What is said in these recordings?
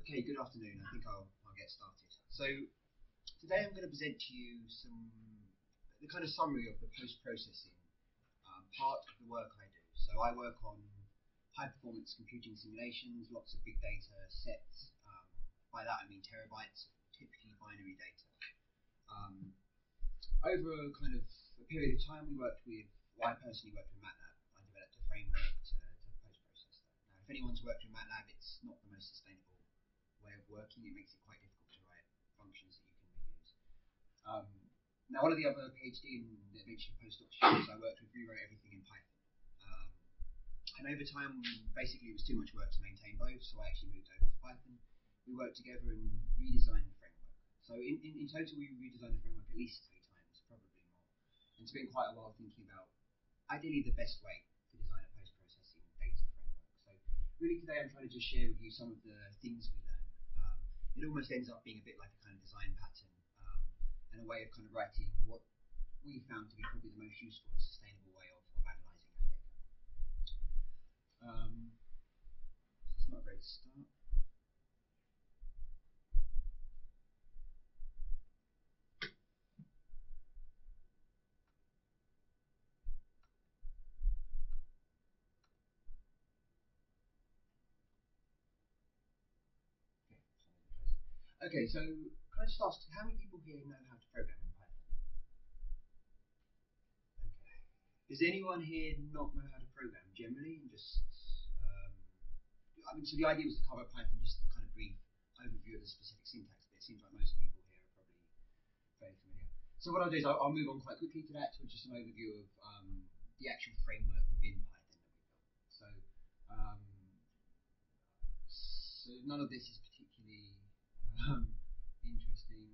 Okay, good afternoon. I think I'll get started. So today I'm going to present to you the kind of summary of the post-processing part of the work I do. So I work on high-performance computing simulations, lots of big data sets. By that I mean terabytes of typically binary data. Over a kind of a period of time, I personally worked with MATLAB. I developed a framework to post-process that. Now, if anyone's worked with MATLAB, it's not the most sustainable way of working. It makes it quite difficult to write functions that you can reuse. Now, one of the other PhD and eventually postdoc students I worked with rewrote everything in Python. And over time, basically, it was too much work to maintain both, so I actually moved over to Python. We worked together and redesigned the framework. So in total, we redesigned the framework at least 3 times, probably more. And spent quite a while thinking about, ideally, the best way to design a post-processing data framework. So really today, I'm trying to just share with you some of the things we learned. It almost ends up being a bit like a kind of design pattern and a way of kind of writing what we found to be probably the most useful and sustainable way of analysing our data. It's not a great start. Okay, so can I just ask, how many people here know how to program in Python? Okay. Does anyone here not know how to program generally? And just, so the idea was to cover Python, just a kind of brief overview of the specific syntax, but it seems like most people here are probably very familiar. So what I'll do is I'll move on quite quickly to that, to just an overview of the actual framework within Python that we built. So none of this is particularly interesting.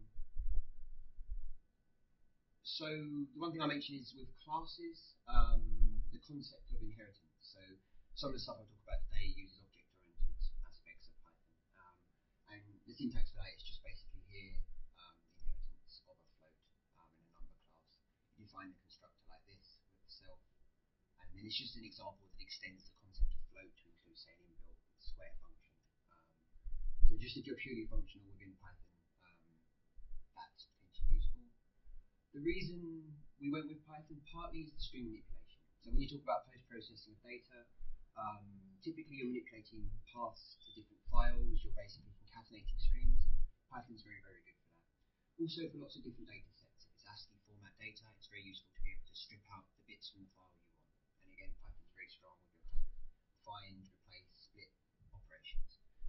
So the one thing I mentioned is with classes, the concept of inheritance. So some of the stuff I'll talk about today uses object-oriented aspects of Python. And the syntax for that is just basically here, the inheritance of a float in a number class. You define the constructor like this with the self, and then it's just an example that extends the concept of float to include, say, an inbuilt square function. So just if you're purely functional within Python, that's potentially useful. The reason we went with Python partly is the string manipulation. So when you talk about post-processing of data, typically you're manipulating paths to different files, you're basically concatenating strings, and Python's very, very good for that. Also for lots of different data sets. If it's ASCII format data, it's very useful to be able to strip out the bits from the file you want. And again, Python's very strong with your kind of find, replace, split operations.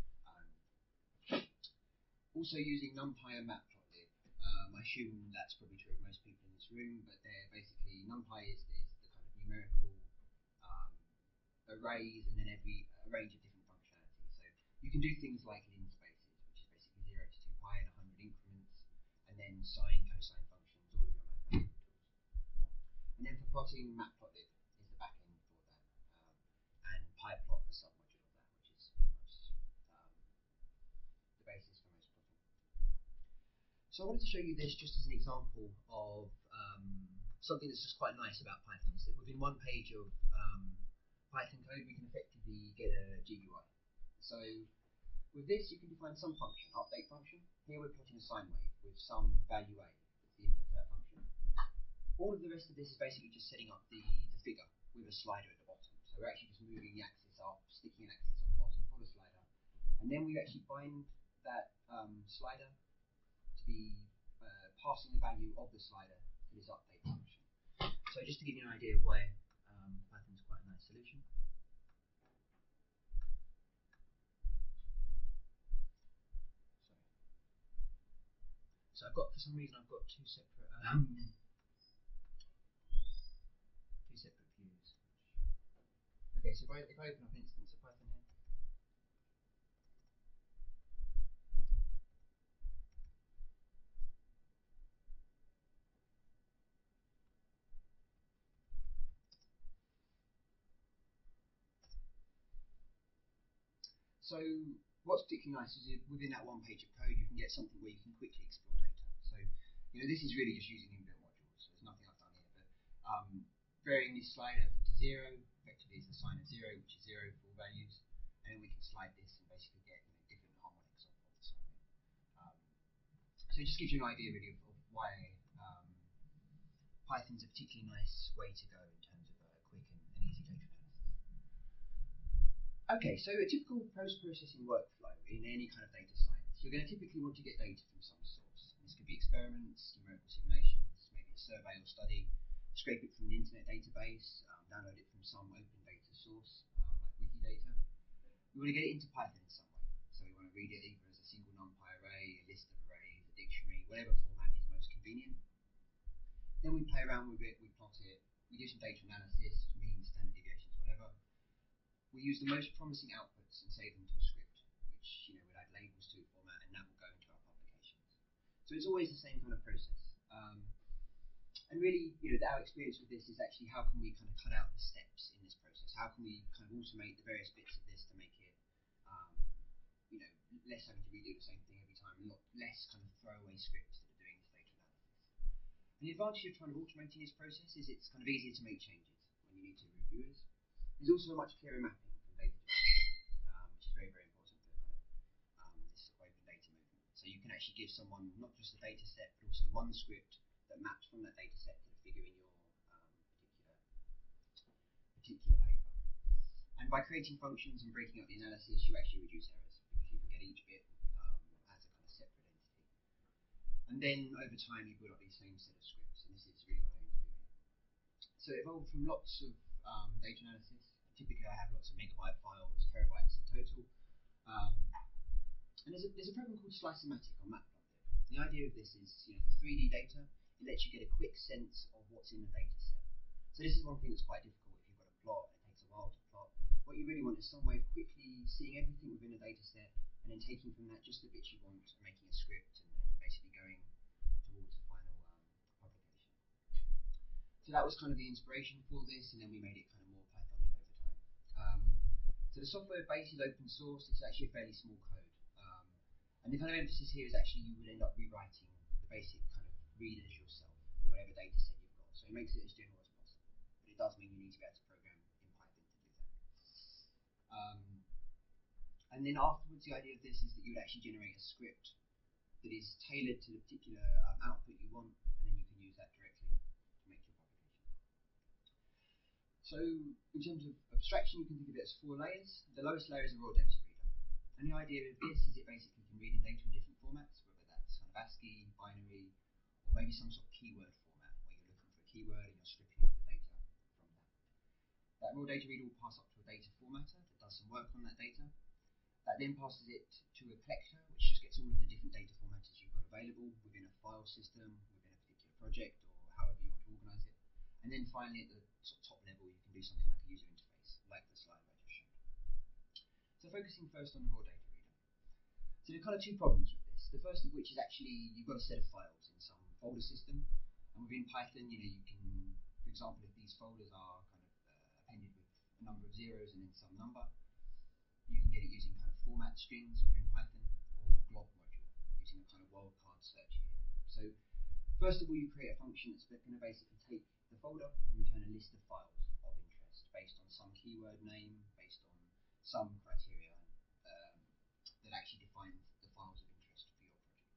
Also using NumPy and Matplotlib. I assume that's probably true of most people in this room, but they're basically, NumPy is the kind of numerical arrays and then a range of different functionalities. So you can do things like linspaces, which is basically 0 to 2 pi and 100 increments, and then sine, cosine functions, all of your mathematical tools. And then for plotting, Matplotlib is the backend for that, and PyPlot the submodule of that, which is pretty much the basis for most plotting. So I wanted to show you this just as an example of something that's just quite nice about Python, is that within one page of Python code we can effectively get a GUI. So with this you can define some function, update function. Here we're plotting a sine wave with some value a, that's the input to that function. All of the rest of this is basically just setting up the figure with a slider at the bottom. So we're actually just moving the axis up, sticking an axis on the bottom for the slider, and then we actually bind that slider to be passing the value of the slider to this update function. So just to give you an idea of why Python's quite a nice solution. So for some reason I've got two separate views. Okay, so if I open up an instance of Python here. So what's particularly nice is within that one page of code you can get something where you can quickly explore data. So this is really just using inbuilt modules, so there's nothing I've done here, but varying this slider to 0 effectively is the sine of 0, which is 0 for all values, and then we can slide this and basically get different harmonics of So it just gives you an idea really of why Python's a particularly nice way to go in terms of quick and easy data analysis. Okay, so a typical post-processing workflow in any kind of data science, you're going to typically want to get data from some source. This could be experiments, numerical simulations, maybe a survey or study, scrape it from an internet database, download it from some open data source, like Wikidata. We want to get it into Python in some way. So we want to read it either as a single NumPy array, a list of arrays, a dictionary, whatever format is most convenient. Then we play around with it, we plot it, we do some data analysis, means, standard deviations, whatever. We use the most promising outputs and save them to a script, which we'll add labels to a format, and that will go into our publications. So it's always the same kind of process. And really, our experience with this is actually how can we kind of cut out the steps in this process? How can we kind of automate the various bits of this to make it, less having to redo the same thing every time, and less kind of throwaway scripts that are doing this data analysis. And the advantage of trying to automating this process is it's kind of easier to make changes when you need to review it. There's also a much clearer mapping from data to data, which is very, very important for kind of this open data movement. So you can actually give someone not just a data set, but also one script that maps from that data set to the figure in your particular paper. And by creating functions and breaking up the analysis, you actually reduce errors because you can get each bit as a kind of separate entity. And then over time, you build up these same set of scripts, and this is really what I aim to do here. So it evolved from lots of data analysis. Typically, I have lots of megabyte files, terabytes in total. And there's a program called Slice-O-Matic on Matplotlib. The idea of this is, for 3D data, it lets you get a quick sense of what's in the data set. So this is one thing that's quite difficult if you've got a plot and it takes a while to plot. What you really want is some way of quickly seeing everything within a data set and then taking from that just the bits you want and making a script and basically going towards the final publication. So that was kind of the inspiration for this, and then we made it kind of more Pythonic over time. So the software base is open source. It's actually a fairly small code. And the kind of emphasis here is actually you would end up rewriting the basic kind of readers yourself for whatever data set you've got. So it makes it as general as possible. But it does mean you need to be able to program in Python to do that. And then afterwards, the idea of this is that you would actually generate a script that is tailored to the particular output you want, and then you can use that directly to make your publication. So in terms of abstraction, you can think of it as 4 layers. The lowest layer is a raw data reader. And the idea of this is it basically can read in data in different formats, whether that's kind of ASCII, binary, or maybe some sort of keyword format where you're looking for a keyword and you're stripping out the data from that. That raw data reader will pass up to a data formatter that does some work on that data. That then passes it to a collector, which just gets all of the different data formatters you've got available within a file system, within a particular project, or however you want to organise it. And then finally, at the sort of top level, you can do something like a user interface, like the slide I just showed. So focusing first on the raw data reader. So there are kind of 2 problems with this. The first of which is actually you've got a set of files in some folder system, and within Python, you can, for example, if these folders are kind of appended with a number of zeros and then some number, you can get it using kind of format strings within Python or glob module using a kind of wildcard search here. So first of all, you create a function that's going to basically take the folder and return a list of files of interest based on some keyword name, based on some criteria that actually defines the files of interest for your project.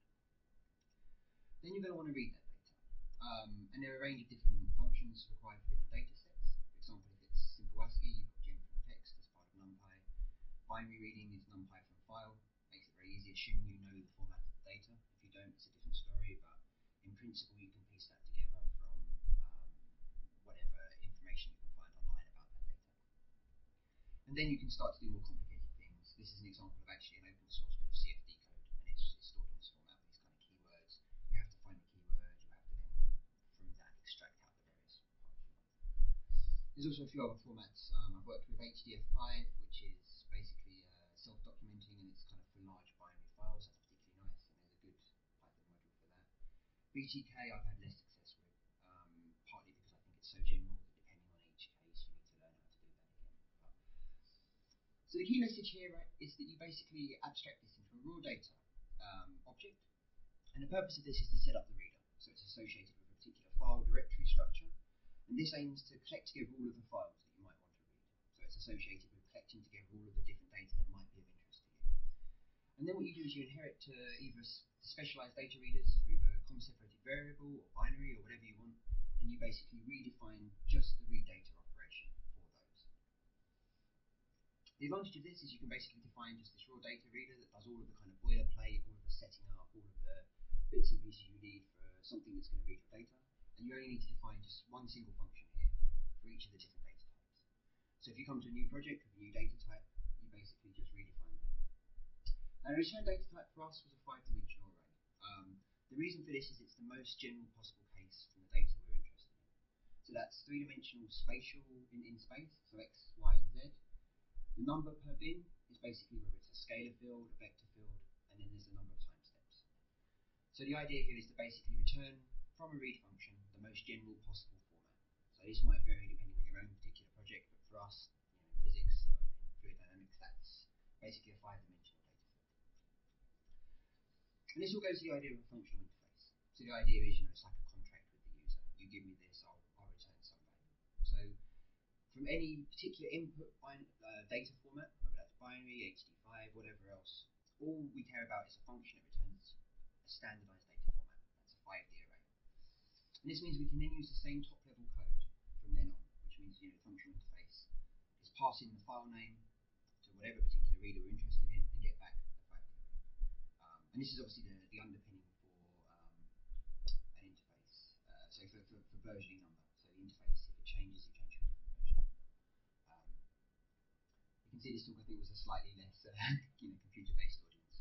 Then you're going to want to read that data. And there are a range of different functions required for different data sets. For example, if it's simple ASCII, you've got gen from text as part of NumPy. Binary reading is NumPy from file. Makes it very easy, assuming you know the format of the data. If you don't, it's a different story, but in principle, you can piece that together from whatever information you can find online about that data. And then you can start to do more complicated things. This is an example of actually an open source bit of CFD code, and it's stored in this format with these kind of keywords. You have to find the keyword, you have to then, from that, extract out the various parts. There's also a few other formats. I've worked with HDF5, which is basically self-documenting, and it's kind of for large binary files. That's particularly nice, and there's a good Python module for that. BTK I've had less success with, partly because I think it's so general that depending on each case, you need to learn how to do that again. So the key message here, right, is that you basically abstract this into a raw data object, and the purpose of this is to set up the reader. So it's associated with a particular file directory structure, and this aims to collect together all of the files that you might want to read. So it's associated with collecting together all of the different data that might be of interest to you. And then what you do is you inherit to either specialized data readers for either comma-separated variable or binary or whatever you want, and you basically redefine just the read data operation for those. The advantage of this is you can basically define just this raw data reader that does all of the kind of boilerplate, all of the setting up, all of the bits and pieces you need for something that's going to read your data, and you only need to define just one single function here for each of the different data types. So if you come to a new project with a new data type, you basically just redefine that. Now, the return data type for us was a 5-dimensional array. The reason for this is it's the most general possible case from the data we're interested in. So that's 3-dimensional spatial in space, so x, y, and z. The number per bin is basically whether it's a scalar field, a vector field, and then there's a number of time steps. So the idea here is to basically return from a read function the most general possible format. So this might vary depending on your own particular project, but for us, physics and fluid dynamics, that's basically a 5-dimensional data field. And this all goes to the idea of a functional interface. So the idea is, it's like a contract with the user. You give me this, I'll return some value. So from any particular input data format, whether that's binary, HD5, whatever else, all we care about is a function that returns a standardized data format. That's a 5D array. And this means we can then use the same top-level code from then on, which means the functional interface is passing the file name to whatever particular reader we're interested in and get back the 5D array. And this is obviously the underpinning for an interface. So for versioning number. So the interface, if it changes, you change to a different version. You can see this talk, I think, was a slightly less computer-based audience.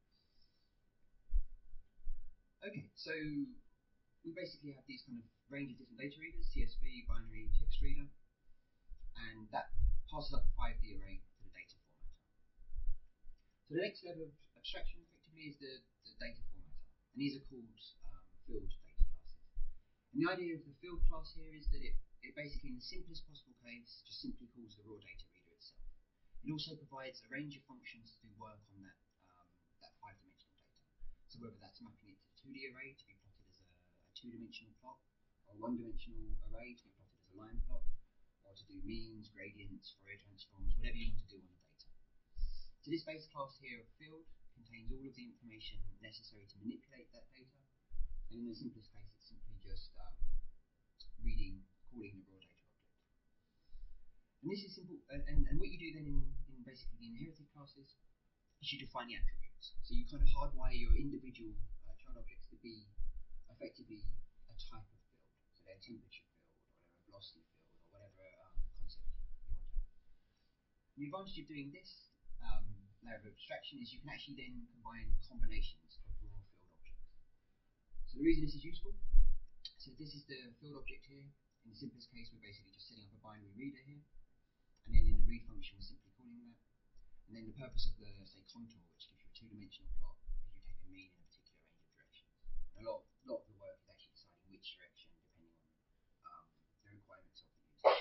But okay, so we basically have these kind of range of different data readers, CSV, binary, text reader, and that passes up a 5D array to the data formatter. So the next level of abstraction effectively is the data formatter, and these are called field data classes. And the idea of the field class here is that it basically, in the simplest possible case, just simply calls the raw data reader itself. It also provides a range of functions to do work on that 5-dimensional data. So whether that's mapping it to the 2D array to be plotted as a 2-dimensional plot, or a 1-dimensional array to be plotted as a line plot, or to do means, gradients, Fourier transforms, whatever you want to do on the data. So this base class here of field contains all of the information necessary to manipulate that data, and in the simplest case it's simply just calling the raw data object. And this is simple, and what you do then in basically the inherited classes is you define the attributes. So you kind of hardwire your individual child objects to be effectively a type of field. So they're a temperature field, or they're a velocity field, or whatever concept you want to have. And the advantage of doing this layer of abstraction is you can actually then combine combinations of raw field objects. So the reason this is useful, so this is the field object here. In the simplest case, we're basically just setting up a binary reader here, and then in the read function we're simply calling that. And then the purpose of the, say, contour, which gives you a 2-dimensional plot, is you take a mean in a particular range of directions. And a lot of the work is actually deciding which direction, depending on the requirements of the user.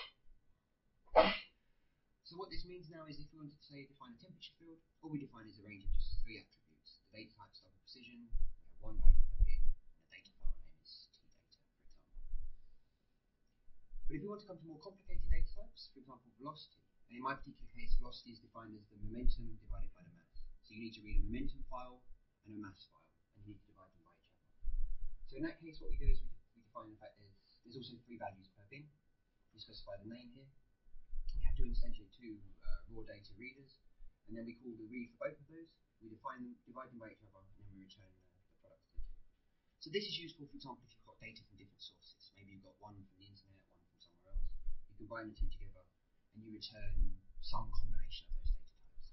So what this means now is if we wanted to, say, define a temperature field, all we define is a range of just 3 attributes. The data type is double precision, we have 1 value per bin, and the data file name is tdata, for example. But if we want to come to more complicated data types, for example, velocity, and in my particular case, velocity is defined as the momentum divided by the mass. So you need to read a momentum file and a mass file, and you need to divide them by each other. So in that case, what we do is we define the fact there's also 3 values per bin. We specify the name here. We have to instantiate 2 raw data readers, and then we call the read for both of those. We define them, divide them by each other, and then we return the product to the 2. So this is useful, for example, if you've got data from different sources. Maybe you've got one from the internet, one from somewhere else. You combine the 2 together, and you return some combination of those data types.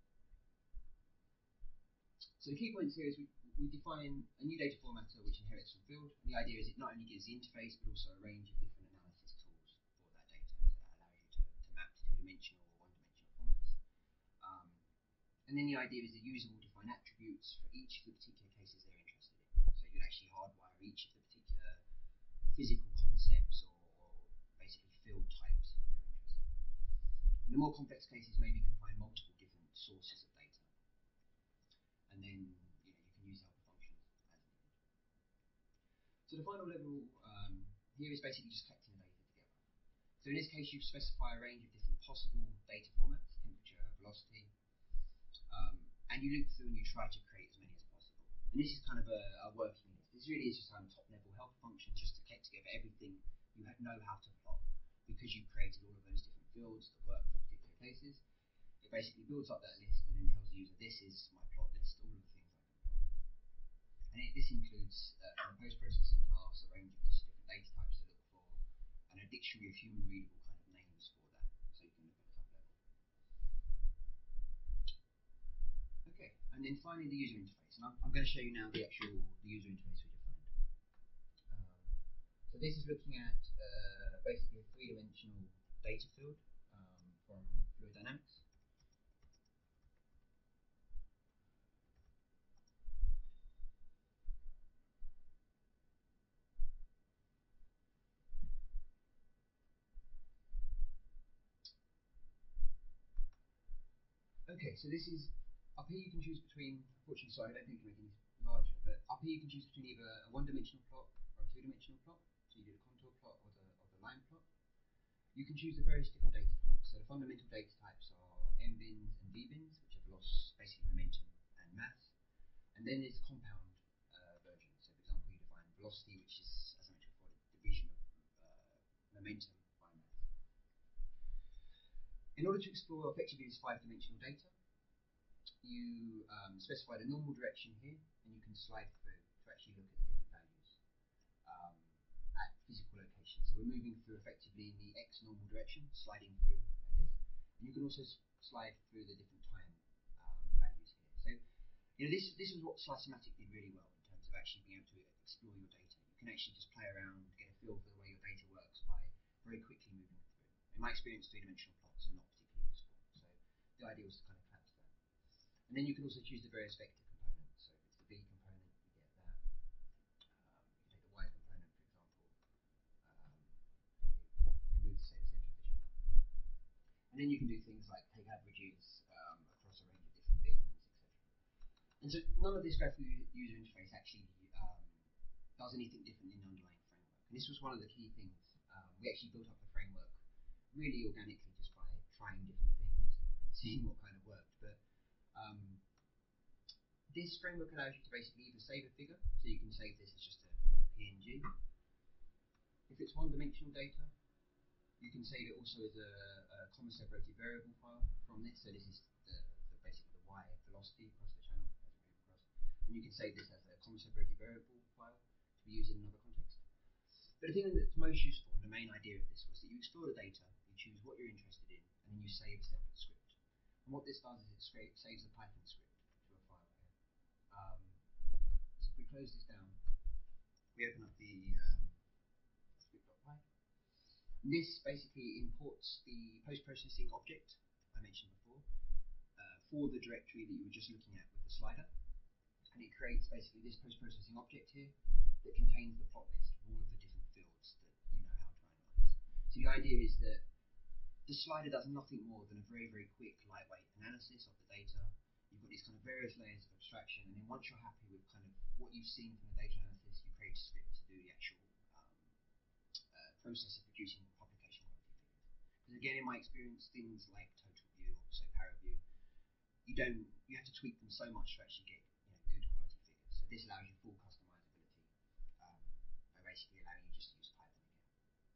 So the key points here is we define a new data formatter which inherits from field, and the idea is it not only gives the interface but also a range of different analysis tools for that data. So that allows you to map to 2-dimensional or 1-dimensional formats. And then the idea is the user will define attributes for each of the particular cases they're interested in. So you'd actually hardwire each of the particular physical concepts or basically field types you're interested in. In the more complex cases, maybe you can find multiple different sources of data. And then you can use helper functions as needed. So the final level here is basically just collecting the data together. So in this case, you specify a range of different possible data formats, temperature, velocity. and you look through and you try to create as many as possible. And this is kind of a working list. This really is just kind of top level helper functions just to collect together everything you know how to plot, because you've created all of those different fields that work for particular cases. It basically builds up that list and then tells the user, this is my plot list, all of the things I can plot. And this includes in the post-processing class a range of just different data types to look for, and a dictionary of human readable kind of names for that, so you can look at the top level. Okay, and then finally the user interface. And I'm going to show you now the user interface we defined. So this is looking at basically a three-dimensional data field from Fluid Dynamics. Okay, so this is, up here you can choose between, unfortunately, sorry, I don't think I can make any larger, but up here you can choose between either a one-dimensional plot or a two-dimensional plot. So you do the contour plot or the line plot. You can choose the various different data types. So the fundamental data types are M-bins and V-bins, which are basically momentum and mass. And then there's compound version. So for example, you define velocity, which is, as I mentioned before, the division of momentum by mass. In order to explore effectively this five-dimensional data, you specify the normal direction here, and you can slide through to actually look at the different values at physical locations. So we're moving through effectively in the x normal direction, sliding through like this. And you can also slide through the different time values here. So this is what Slice-O-Matic did really well in terms of actually being able to explore your data. You can actually just play around, get a feel for the way your data works by very quickly moving through. In my experience, three-dimensional plots are not particularly useful. So the idea was to kind of collapse that. And then you can also choose the various vector components. So if it's the V component, you get that. You can take the Y component, for example, and move to, say, the center of the channel. And then you can do things like take averages across a range of different bins, etc. And so none of this graphical user interface actually does anything different in the underlying framework. And this was one of the key things. We actually built up the framework really organically just by trying different things and seeing what kind of worked. But this framework allows you to basically either save a figure, so you can save this as just a PNG. If it's one-dimensional data, you can save it also as a comma-separated variable file from this. So this is basically the Y velocity across the channel as it moves across. And you can save this as a comma-separated variable file to be used in another context. But the thing that's most useful, and the main idea of this, was that you explore the data, you choose what you're interested in, and then you save a separate script. And what this does is it saves a Python script to a file here. So if we close this down, we open up the script.py. This basically imports the post-processing object I mentioned before for the directory that you were just looking at with the slider. And it creates basically this post-processing object here that contains the plot list of all of the different fields that you know how to analyze. So the idea is that the slider does nothing more than a very, very quick, lightweight analysis of the data. You've got these kind of various layers of abstraction, and then once you're happy with kind of what you've seen from the data analysis, you create a script to do the actual process of producing publication quality figures. Because again, in my experience, things like Total View or so ParaView, you have to tweak them so much to actually get good quality figures. So this allows you full customizability by basically allowing you just to use Python again.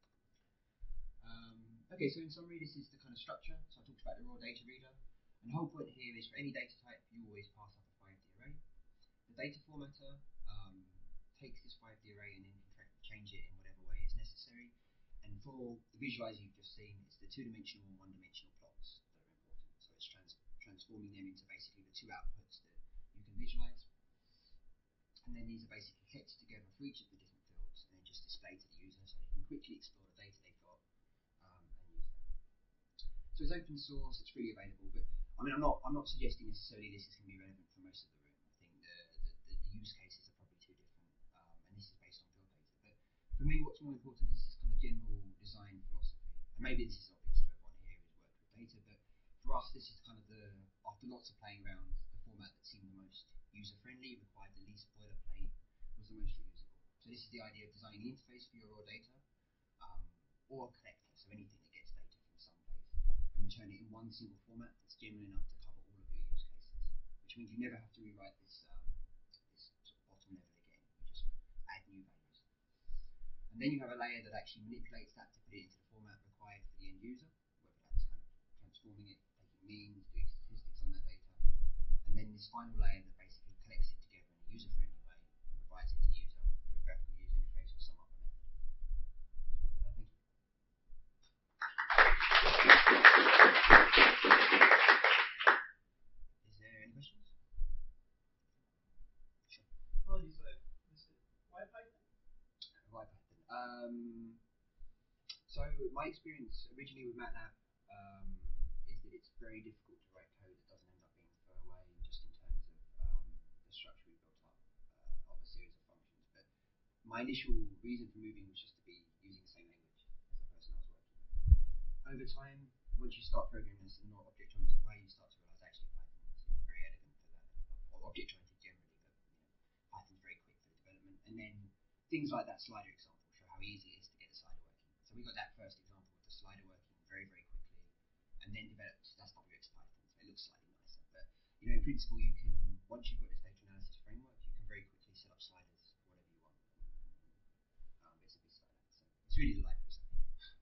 Okay, so in summary, this is the kind of structure. So I talked about the raw data reader. And the whole point here is for any data type, you always pass up a 5D array. The data formatter takes this 5D array and then can change it in whatever way is necessary. And for the visualizer you've just seen, it's the two-dimensional and one-dimensional plots that are important. So it's transforming them into basically the two outputs that you can visualize. And then these are basically collected together for each of the different fields and then just displayed to the user so they can quickly explore the data they've got and use them. So it's open source, it's freely available, but I mean, I'm not suggesting necessarily this is going to be relevant for most of the room. I think the use cases are probably too different, and this is based on field data. But for me, what's more important is this kind of general design philosophy. And maybe this is obvious to everyone here who's worked with data, but for us, this is kind of after lots of playing around, the format that seemed the most user-friendly, required the least boilerplate, was the most reusable. So this is the idea of designing the interface for your raw data, or a collector, so anything that gets data from some place, and return it in one single format that's general enough to cover all of your use cases, which means you never have to rewrite this this sort of bottom level again. You just add new values. And then you have a layer that actually manipulates that to put it into the format required for the end user, whether that's kind of transforming it, taking means, doing statistics on that data. And then this final layer that basically collects it together in a user-friendly way and provides it to the user through a graphical user interface or some other method. Thank you. Is there any questions? Sure. Apologies, I missed it. Why Python? Why Python? So my experience originally with MATLAB is that it's very difficult to write code that doesn't end up being throwaway, just in terms of the structure we built up of a series of functions. But my initial reason for moving was just to be using the same language as the person I was working with. Over time, once you start programming this in a more object-oriented way, you start to realize actually Python is very elegant for that, or object-oriented generally, but Python's very quick for the development. And then things like that slider example show how easy it is to get the slider working. So we got that first example with the slider working very, very quickly, and then developed SWX Python, so it looks slightly nicer. But in principle, you can, once you've got this data analysis framework, you can very quickly set up sliders for whatever you want, and bits and pieces like that. So it's really the library stuff.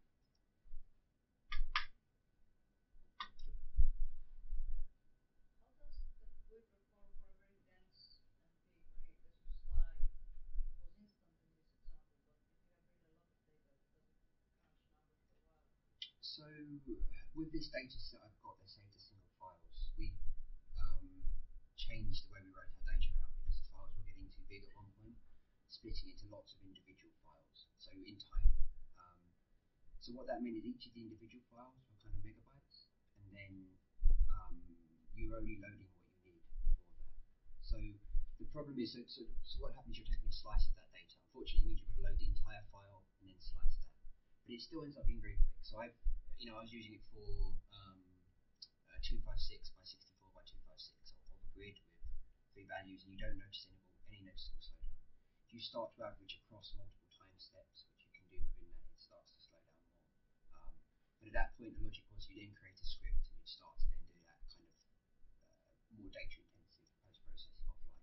How does the quick reform for a very dense and big grid as you slide? It was instant in this example, but if you have really a lot of data, does it crunch numbers for a while? So with this data set I've got, they're saved as single files. We changed the way we wrote our data out because the files were getting too big at one point, splitting into lots of individual files. So in time. So what that meant is each of the individual files were kind of megabytes, and then you're only loading what you need for that. So the problem is, so what happens? You're taking a slice of that data. Unfortunately, it means you've got to load the entire file and then slice that. But it still ends up being very quick. So I was using it for 256 by 64 by 256 of a grid with 3 values, and you don't notice any noticeable slowdown. If you start to average across multiple time steps, which you can do within that, it starts to slow down more. But at that point, the logic was you then create a script and you'd start to then do that kind of more data intensive post-processing offline,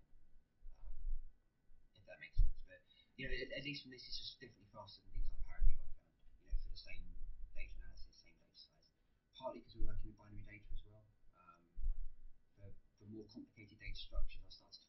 if that makes sense. But at least from this, it's just definitely faster than things like ParaView I found. For the same data analysis, same data size. Partly because we're working with binary data as well. For more complicated data structures, I started to